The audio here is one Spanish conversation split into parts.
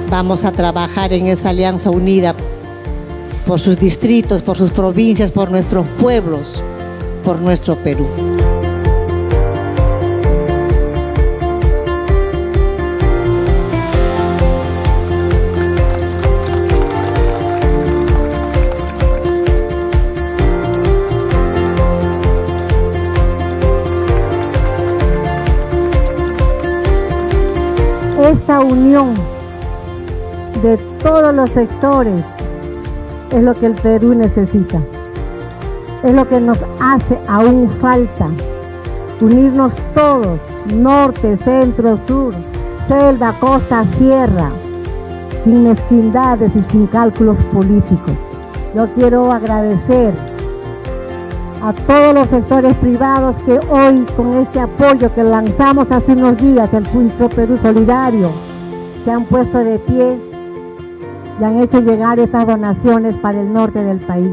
vamos a trabajar en esa alianza unida por sus distritos, por sus provincias, por nuestros pueblos, por nuestro Perú. Esta unión de todos los sectores es lo que el Perú necesita, es lo que nos hace aún falta, unirnos todos, norte, centro, sur, selva, costa, sierra, sin mezquindades y sin cálculos políticos. Yo quiero agradecer a todos los sectores privados que hoy, con este apoyo que lanzamos hace unos días, el Nuestro Perú Solidario, se han puesto de pie y han hecho llegar estas donaciones para el norte del país.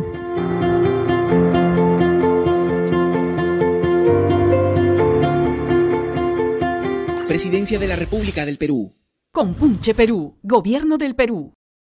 Presidencia de la República del Perú. Compunche Perú, Gobierno del Perú.